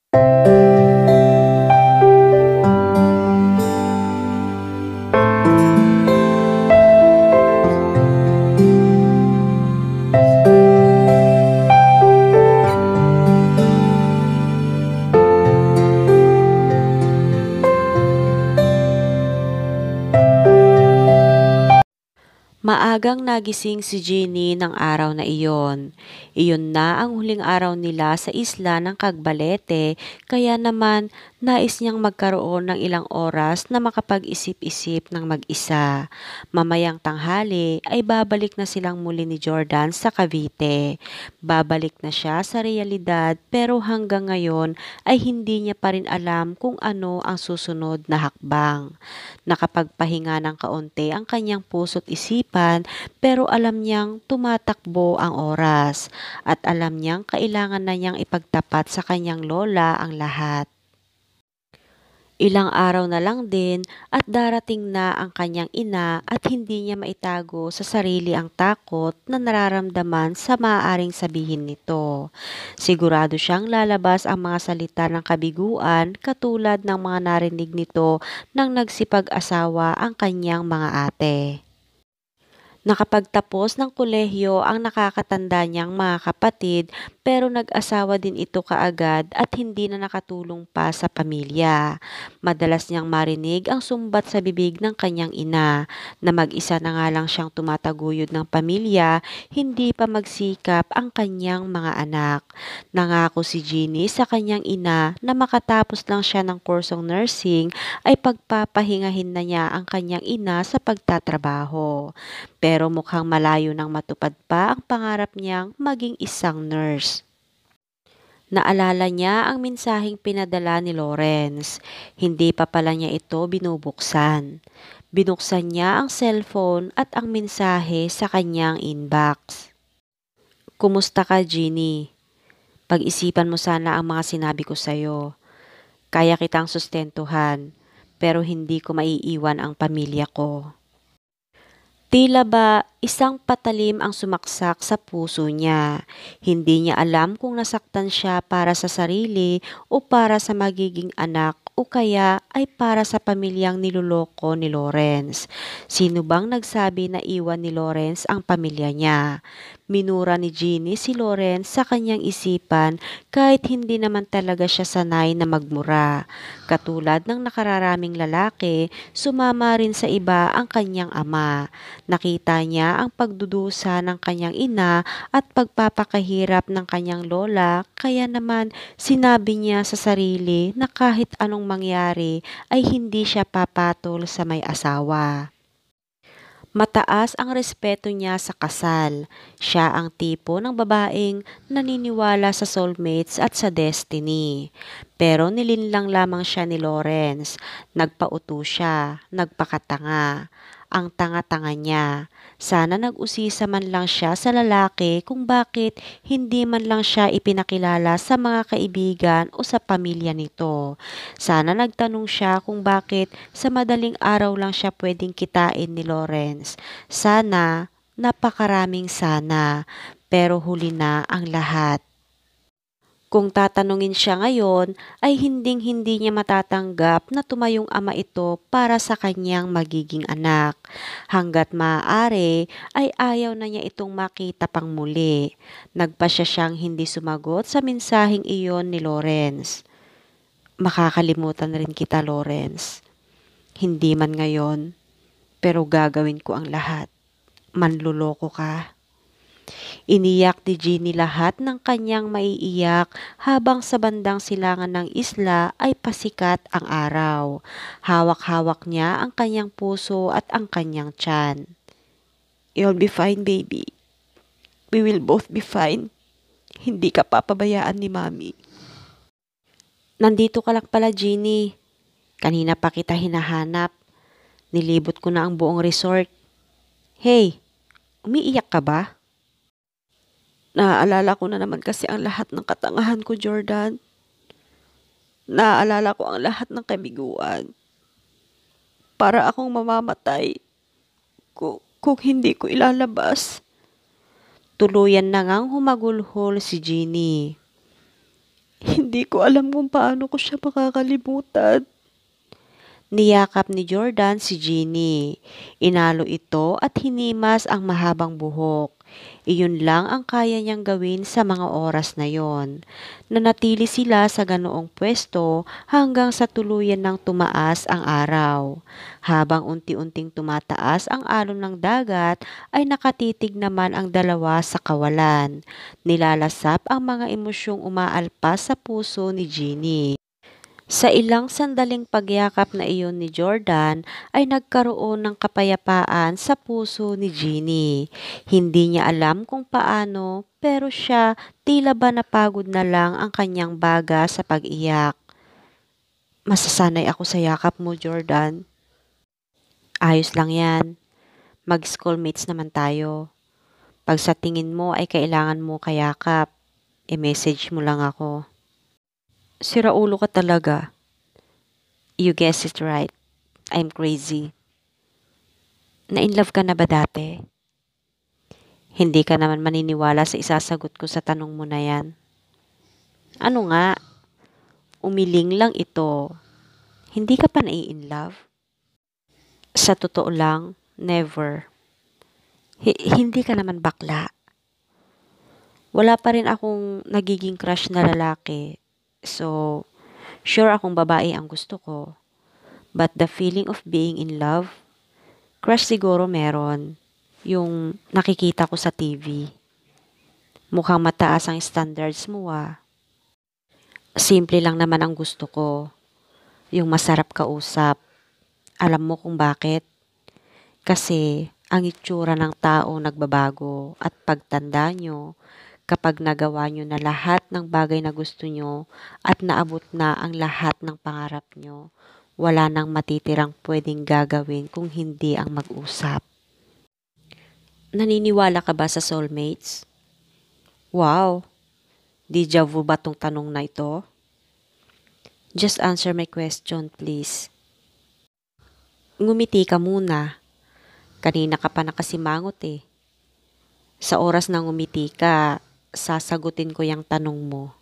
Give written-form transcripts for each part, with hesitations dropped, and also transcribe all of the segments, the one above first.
Maagang nagising si Ginny ng araw na iyon. Iyon na ang huling araw nila sa isla ng Cagbalete, kaya naman nais niyang magkaroon ng ilang oras na makapag-isip-isip ng mag-isa. Mamayang tanghali ay babalik na silang muli ni Jordan sa Cavite. Babalik na siya sa realidad, pero hanggang ngayon ay hindi niya pa rin alam kung ano ang susunod na hakbang. Nakapagpahinga ng kaunti ang kanyang puso't isipan, pero alam niyang tumatakbo ang oras at alam niyang kailangan na niyang ipagtapat sa kanyang lola ang lahat. Ilang araw na lang din at darating na ang kanyang ina at hindi niya maitago sa sarili ang takot na nararamdaman sa maaaring sabihin nito. Sigurado siyang lalabas ang mga salita ng kabiguan katulad ng mga narinig nito nang nagsipag-asawa ang kanyang mga ate. Nakapagtapos ng kolehiyo ang nakakatanda niyang mga kapatid, pero nag-asawa din ito kaagad at hindi na nakatulong pa sa pamilya. Madalas niyang marinig ang sumbat sa bibig ng kanyang ina na mag-isa na nga lang siyang tumataguyod ng pamilya, hindi pa magsikap ang kanyang mga anak. Nangako si Jeannie sa kanyang ina na makatapos lang siya ng kursong nursing ay pagpapahingahin na niya ang kanyang ina sa pagtatrabaho. Pero mukhang malayo nang matupad pa ang pangarap niyang maging isang nurse. Naalala niya ang mensaheng pinadala ni Lawrence. Hindi pa pala niya ito binubuksan. Binuksan niya ang cellphone at ang mensahe sa kanyang inbox. Kumusta ka, Jeannie? Pag-isipan mo sana ang mga sinabi ko sa'yo. Kaya kitang sustentuhan, pero hindi ko maiiwan ang pamilya ko. Tila ba isang patalim ang sumaksak sa puso niya. Hindi niya alam kung nasaktan siya para sa sarili o para sa magiging anak o kaya ay para sa pamilyang niloloko ni Lawrence. Sino bang nagsabi na iwan ni Lawrence ang pamilya niya? Minura ni Jeannie si Lawrence sa kanyang isipan kahit hindi naman talaga siya sanay na magmura. Katulad ng nakararaming lalaki, sumama rin sa iba ang kanyang ama. Nakita niya ang pagdudusa ng kanyang ina at pagpapakahirap ng kanyang lola, kaya naman sinabi niya sa sarili na kahit anong mangyari ay hindi siya papatol sa may asawa. Mataas ang respeto niya sa kasal. Siya ang tipo ng babaeng naniniwala sa soulmates at sa destiny. Pero nilinlang lamang siya ni Lawrence. Nagpauto siya, nagpakatanga. Ang tanga-tanga niya. Sana nag-usisa man lang siya sa lalaki kung bakit hindi man lang siya ipinakilala sa mga kaibigan o sa pamilya nito. Sana nagtanong siya kung bakit sa madaling araw lang siya pwedeng kitain ni Lawrence. Sana, napakaraming sana, pero huli na ang lahat. Kung tatanungin siya ngayon, ay hinding-hindi niya matatanggap na tumayong ama ito para sa kanyang magiging anak. Hanggat maaari, ay ayaw na niya itong makita pang muli. Nagpasya siyang hindi sumagot sa mensaheng iyon ni Lawrence. Makakalimutan rin kita, Lawrence. Hindi man ngayon, pero gagawin ko ang lahat. Manluloko ka. Iniyak ni Jeannie lahat ng kanyang maiiyak habang sa bandang silangan ng isla ay pasikat ang araw. Hawak-hawak niya ang kanyang puso at ang kanyang tiyan. You'll be fine, baby. We will both be fine. Hindi ka papabayaan ni Mami. Nandito ka lang pala, Jeannie. Kanina pa kita hinahanap. Nilibot ko na ang buong resort. Hey, umiiyak ka ba? Naaalala ko na naman kasi ang lahat ng katangahan ko, Jordan. Naaalala ko ang lahat ng kabiguan. Para akong mamamatay kung hindi ko ilalabas. Tuluyan na ngang humagulhol si Jeannie. Hindi ko alam kung paano ko siya makakalimutan. Niyakap ni Jordan si Jeannie. Inalo ito at hinimas ang mahabang buhok. Iyon lang ang kaya niyang gawin sa mga oras na yon. Nanatili sila sa ganoong pwesto hanggang sa tuluyan ng tumaas ang araw. Habang unti-unting tumataas ang alon ng dagat, ay nakatitig naman ang dalawa sa kawalan. Nilalasap ang mga emosyong umaalpas sa puso ni Jeannie. Sa ilang sandaling pagyakap na iyon ni Jordan ay nagkaroon ng kapayapaan sa puso ni Jeannie. Hindi niya alam kung paano pero siya tila ba napagod na lang ang kanyang baga sa pag-iyak. Masasanay ako sa yakap mo, Jordan. Ayos lang yan. Mag-schoolmates naman tayo. Pag sa tingin mo ay kailangan mo kayakap, i-message mo lang ako. Siraulo ka talaga. You guessed it right. I'm crazy. Na-inlove ka na ba dati? Hindi ka naman maniniwala sa isasagot ko sa tanong mo na yan. Ano nga? Umiling lang ito. Hindi ka pa nai-inlove? Sa totoo lang, never. Hindi ka naman bakla. Wala pa rin akong nagiging crush na lalaki. So, sure akong babae ang gusto ko. But the feeling of being in love, crush siguro meron. Yung nakikita ko sa TV. Mukhang mataas ang standards mo ah. Simple lang naman ang gusto ko. Yung masarap kausap. Alam mo kung bakit? Kasi ang itsura ng tao nagbabago at pagtanda nyo, kapag nagawa nyo na lahat ng bagay na gusto nyo at naabot na ang lahat ng pangarap nyo, wala nang matitirang pwedeng gagawin kung hindi ang mag-usap. Naniniwala ka ba sa soulmates? Wow! Deja vu ba tong tanong na ito? Just answer my question, please. Ngumiti ka muna. Kanina ka pa nakasimangot eh. Sa oras na ngumiti ka, sasagutin ko yung tanong mo.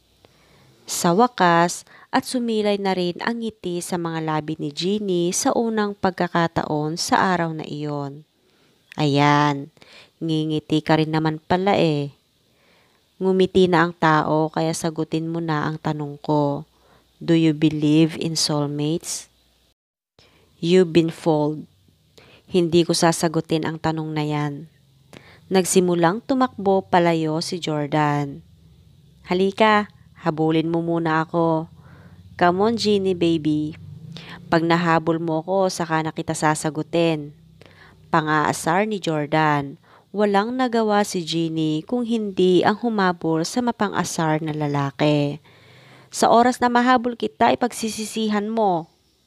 Sa wakas, at sumilay na rin ang ngiti sa mga labi ni Jeannie sa unang pagkakataon sa araw na iyon. Ayan, ngingiti ka rin naman pala eh. Ngumiti na ang tao kaya sagutin mo na ang tanong ko. Do you believe in soulmates? You've been fooled. Hindi ko sasagutin ang tanong na yan. Nagsimulang tumakbo palayo si Jordan. Halika, habulin mo muna ako. Come on, Jeannie baby. Pag nahabol mo ko, saka na kita sasagutin. Pang-aasar ni Jordan. Walang nagawa si Jeannie kung hindi ang humabol sa mapang-asar na lalaki. Sa oras na mahabol kita, ipagsisisihan mo.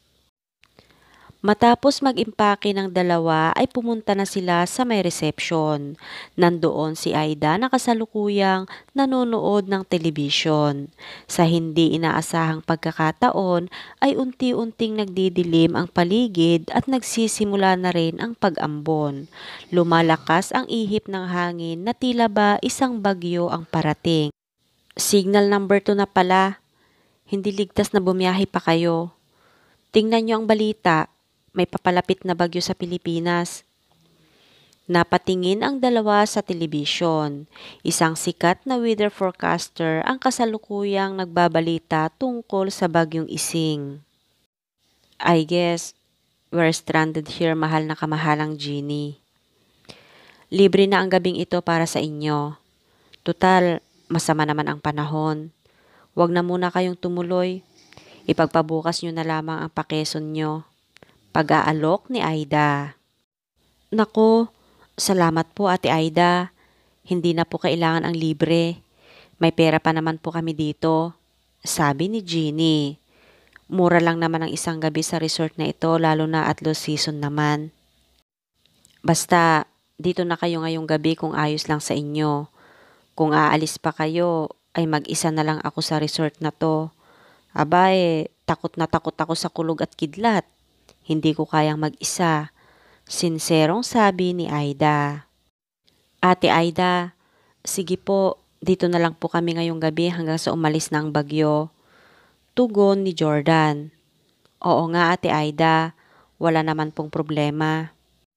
Matapos mag-impake ng dalawa ay pumunta na sila sa may reception. Nandoon si Aida na kasalukuyang nanonood ng telebisyon. Sa hindi inaasahang pagkakataon ay unti-unting nagdidilim ang paligid at nagsisimula na rin ang pag-ambon. Lumalakas ang ihip ng hangin na tila ba isang bagyo ang parating. Signal number 2 na pala. Hindi ligtas na bumiyahe pa kayo. Tingnan niyo ang balita. May papalapit na bagyo sa Pilipinas. Napatingin ang dalawa sa telebisyon. Isang sikat na weather forecaster ang kasalukuyang nagbabalita tungkol sa bagyong Ising. I guess we're stranded here, mahal na kamahalang Jeannie. Libre na ang gabing ito para sa inyo. Tutal, masama naman ang panahon. Huwag na muna kayong tumuloy. Ipagpabukas nyo na lamang ang pakeson nyo. Pag-aalok ni Aida. Nako, salamat po Ate Aida. Hindi na po kailangan ang libre. May pera pa naman po kami dito. Sabi ni Jeannie. Mura lang naman ang isang gabi sa resort na ito lalo na at low season naman. Basta, dito na kayo ngayong gabi kung ayos lang sa inyo. Kung aalis pa kayo, ay mag-isa na lang ako sa resort na to. Aba takot na takot ako sa kulog at kidlat. Hindi ko kayang mag-isa. Sinserong sabi ni Aida. Ate Aida, sige po, Dito na lang po kami ngayong gabi hanggang sa umalis na ang bagyo. Tugon ni Jordan. Oo nga Ate Aida, wala naman pong problema.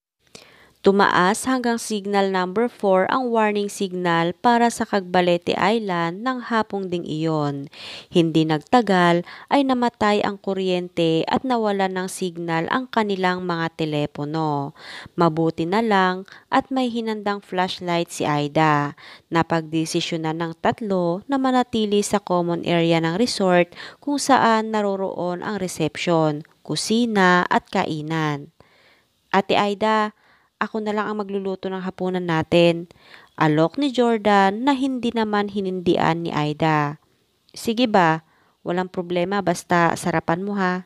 Tumaas hanggang signal number 4 ang warning signal para sa Cagbalete Island ng hapong ding iyon. Hindi nagtagal ay namatay ang kuryente at nawalan ng signal ang kanilang mga telepono. Mabuti na lang at may hinandang flashlight si Aida. Napagdesisyonan ng tatlo na manatili sa common area ng resort kung saan naroroon ang reception, kusina at kainan. Ate Aida, ako na lang ang magluluto ng hapunan natin. Alok ni Jordan na hindi naman hinindian ni Aida. Sige ba, walang problema basta sarapan mo ha.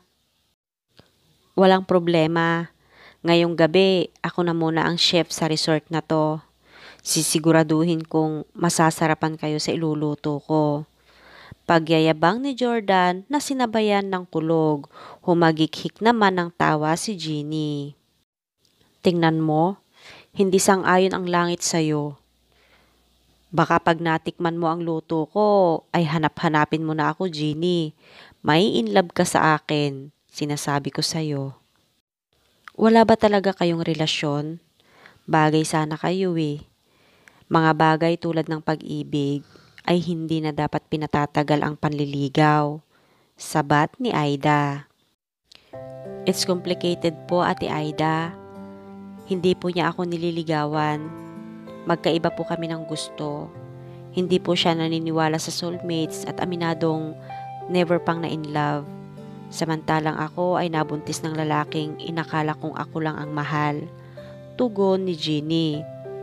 Walang problema. Ngayong gabi, ako na muna ang chef sa resort na to. Sisiguraduhin kong masasarapan kayo sa iluluto ko. Pagyayabang ni Jordan na sinabayan ng kulog, humagikhik naman ng tawa si Jeannie. Tingnan mo, hindi sang-ayon ang langit sa'yo. Baka pag natikman mo ang luto ko, ay hanap-hanapin mo na ako, Jeannie. May inlove ka sa akin, sinasabi ko sa'yo. Wala ba talaga kayong relasyon? Bagay sana kayo eh. Mga bagay tulad ng pag-ibig ay hindi na dapat pinatatagal ang panliligaw. Sabat ni Aida. It's complicated po, Ate Aida. Hindi po niya ako nililigawan. Magkaiba po kami ng gusto. Hindi po siya naniniwala sa soulmates at aminadong never pang na in love. Samantalang ako ay nabuntis ng lalaking inakala kong ako lang ang mahal. Tugon ni Jeannie.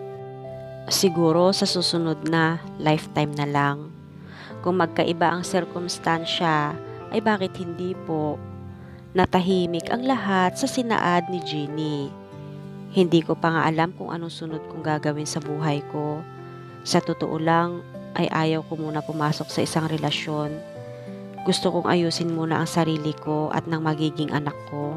Siguro sa susunod na lifetime na lang. Kung magkaiba ang sirkumstansya, ay bakit hindi po? Natahimik ang lahat sa sinaad ni Jeannie. Hindi ko pa nga alam kung anong sunod kong gagawin sa buhay ko. Sa totoo lang, ay ayaw ko muna pumasok sa isang relasyon. Gusto kong ayusin muna ang sarili ko at ng magiging anak ko.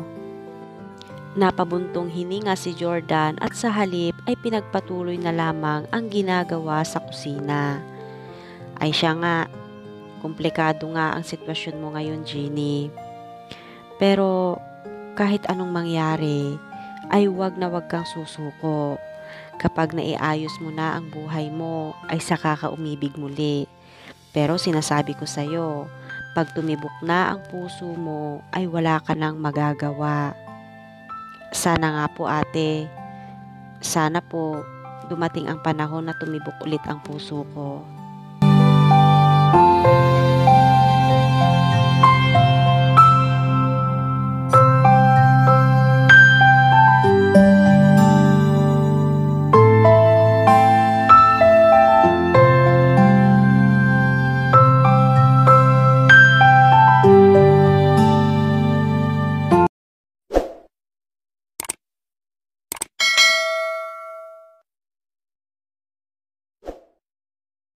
Napabuntong hininga si Jordan at sa halip ay pinagpatuloy na lamang ang ginagawa sa kusina. Ay siya nga, komplikado nga ang sitwasyon mo ngayon, Jeannie. Pero kahit anong mangyari, ay wag na wag kang susuko. Kapag naiayos mo na ang buhay mo, ay saka ka umibig muli. Pero sinasabi ko sa'yo, pag tumibok na ang puso mo, ay wala ka nang magagawa. Sana nga po ate, sana po dumating ang panahon na tumibok ulit ang puso ko.